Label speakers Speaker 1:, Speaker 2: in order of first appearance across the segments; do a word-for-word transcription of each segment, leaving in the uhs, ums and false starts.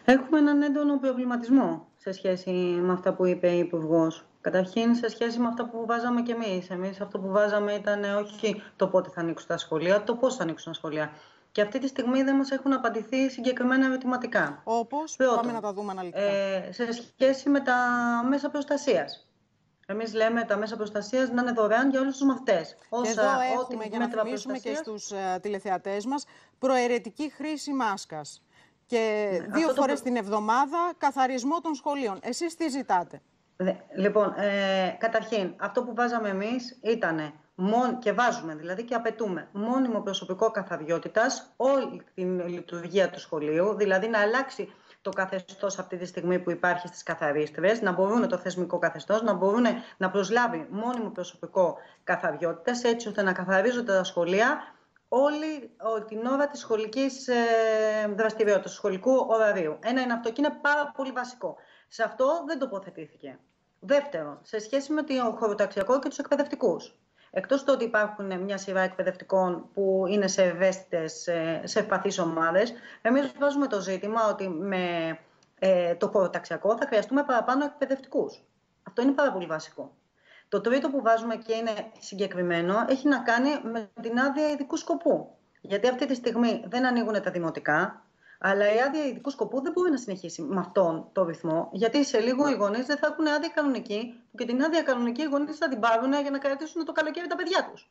Speaker 1: Έχουμε έναν έντονο προβληματισμό σε σχέση με αυτά που είπε η Υπουργός. Καταρχήν, σε σχέση με αυτά που βάζαμε κι εμείς. Εμείς αυτό που βάζαμε ήταν όχι το πότε θα ανοίξουν τα σχολεία, το πώς θα ανοίξουν τα σχολεία. Και αυτή τη στιγμή δεν μας έχουν απαντηθεί συγκεκριμένα ερωτηματικά.
Speaker 2: Όπως,
Speaker 1: Πρώτον,
Speaker 2: πάμε να τα δούμε αναλυτικά.
Speaker 1: Ε, σε σχέση με τα μέσα προστασίας. Εμείς λέμε τα μέσα προστασίας να είναι δωρεάν για όλους τους μαθητές.
Speaker 2: Και εδώ έχουμε, για να θυμίσουμε και στους uh, τηλεθεατές μας, προαιρετική χρήση μάσκας. Και ναι, δύο φορές το... την εβδομάδα καθαρισμό των σχολείων. Εσείς τι ζητάτε?
Speaker 1: Λοιπόν, ε, καταρχήν, αυτό που βάζαμε εμείς ήταν και βάζουμε δηλαδή και απαιτούμε μόνιμο προσωπικό καθαριότητας όλη την λειτουργία του σχολείου, δηλαδή να αλλάξει το καθεστώς αυτή τη στιγμή που υπάρχει στις καθαρίστρες, να μπορούν το θεσμικό καθεστώς, να μπορούν να προσλάβει μόνιμο προσωπικό καθαριότητας, έτσι ώστε να καθαρίζονται τα σχολεία όλη την ώρα της σχολικής ε, δραστηριότητας, του σχολικού ωραρίου. Ένα είναι αυτό και είναι πάρα πολύ βασικό. Σε αυτό δεν τοποθετήθηκε. Δεύτερον, σε σχέση με το χωροταξιακό και τους εκπαιδευτικούς. Εκτός του ότι υπάρχουν μια σειρά εκπαιδευτικών που είναι σε ευαίσθητες, σε ευπαθείς ομάδες, εμείς βάζουμε το ζήτημα ότι με ε, το χωροταξιακό θα χρειαστούμε παραπάνω εκπαιδευτικούς. Αυτό είναι πάρα πολύ βασικό. Το τρίτο που βάζουμε και είναι συγκεκριμένο έχει να κάνει με την άδεια ειδικού σκοπού. Γιατί αυτή τη στιγμή δεν ανοίγουν τα δημοτικά, αλλά η άδεια ειδικού σκοπού δεν μπορεί να συνεχίσει με αυτόν τον ρυθμό, γιατί σε λίγο οι γονείς δεν θα έχουν άδεια κανονική, και την άδεια κανονική οι γονείς θα την πάρουν για να κρατήσουν το καλοκαίρι τα παιδιά τους.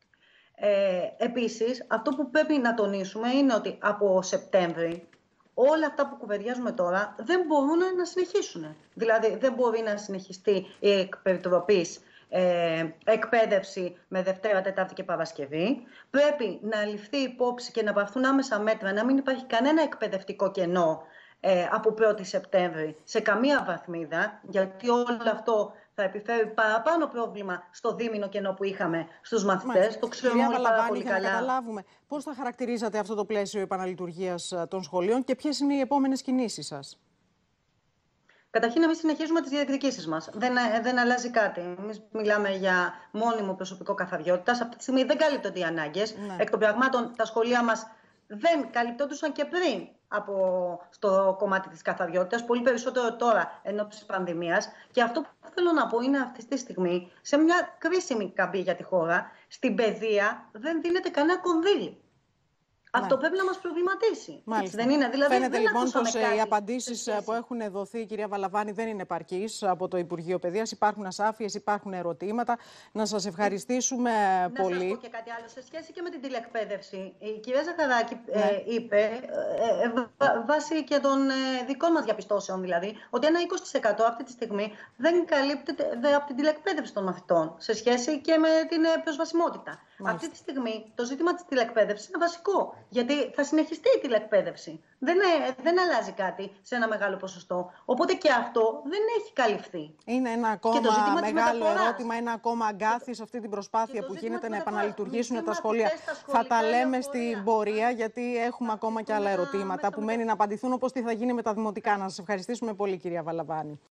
Speaker 1: Ε, επίσης, αυτό που πρέπει να τονίσουμε είναι ότι από Σεπτέμβρη όλα αυτά που κουβεντιάζουμε τώρα δεν μπορούν να συνεχίσουν. Δηλαδή, δεν μπορεί να συνεχιστεί η εκπεριτροπής Ε, εκπαίδευση με Δευτέρα, Τετάρτη και Παρασκευή. Πρέπει να ληφθεί υπόψη και να πάρθουν άμεσα μέτρα, να μην υπάρχει κανένα εκπαιδευτικό κενό ε, από πρώτη Σεπτέμβρη σε καμία βαθμίδα, γιατί όλο αυτό θα επιφέρει παραπάνω πρόβλημα στο δίμηνο κενό που είχαμε στους μαθητές. Το ξέρουμε όλοι πάρα πολύ καλά.
Speaker 2: Για να καταλάβουμε, πώς θα χαρακτηρίζατε αυτό το πλαίσιο επαναλειτουργίας των σχολείων και ποιες είναι οι επόμενες κινήσεις σας?
Speaker 1: Καταρχήν, εμείς συνεχίζουμε τις διεκδικήσεις μας. Δεν, δεν αλλάζει κάτι. Εμείς μιλάμε για μόνιμο προσωπικό καθαριότητας. Αυτή τη στιγμή δεν καλύπτονται οι ανάγκες. Ναι. Εκ των πραγμάτων, τα σχολεία μας δεν καλυπτόντουσαν και πριν από στο κομμάτι της καθαριότητας, πολύ περισσότερο τώρα εν ώψη της πανδημίας. Και αυτό που θέλω να πω είναι αυτή τη στιγμή, σε μια κρίσιμη καμπή για τη χώρα, στην παιδεία δεν δίνεται κανένα κονδύλι. Αυτό ναι. πρέπει να μας προβληματίσει.
Speaker 2: Μάλιστα.
Speaker 1: Δεν είναι. Δηλαδή,
Speaker 2: φαίνεται
Speaker 1: δεν
Speaker 2: λοιπόν πως
Speaker 1: κάτι
Speaker 2: οι απαντήσεις που έχουν δοθεί, κυρία Βαλαβάνη, δεν είναι επαρκείς από το Υπουργείο Παιδείας. Υπάρχουν ασάφειες, υπάρχουν ερωτήματα. Να σας ευχαριστήσουμε
Speaker 1: να
Speaker 2: πολύ.
Speaker 1: Να σας πω και κάτι άλλο σε σχέση και με την τηλεκπαίδευση. Η κυρία Ζαχαράκη ναι. ε, είπε, ε, ε, βάσει και των ε, δικών μας διαπιστώσεων δηλαδή, ότι ένα είκοσι τοις εκατό αυτή τη στιγμή δεν καλύπτεται δε, από την τηλεκπαίδευση των μαθητών σε σχέση και με την ε, προσβασιμότητα. Μάλιστα. Αυτή τη στιγμή το ζήτημα της τηλεκπαίδευσης είναι βασικό. Γιατί θα συνεχιστεί η τηλεκπαίδευση. Δεν, δεν αλλάζει κάτι σε ένα μεγάλο ποσοστό. Οπότε και αυτό δεν έχει καλυφθεί.
Speaker 2: Είναι ένα ακόμα μεγάλο ερώτημα, ένα ακόμα αγκάθι σε αυτή την προσπάθεια που γίνεται να επαναλειτουργήσουν τα σχολεία. Θα τα λέμε στην πορεία, γιατί έχουμε ακόμα και άλλα ερωτήματα που μένει να απαντηθούν, όπως τι θα γίνει με τα δημοτικά. Να σας ευχαριστήσουμε πολύ, κυρία Βαλαβάνη.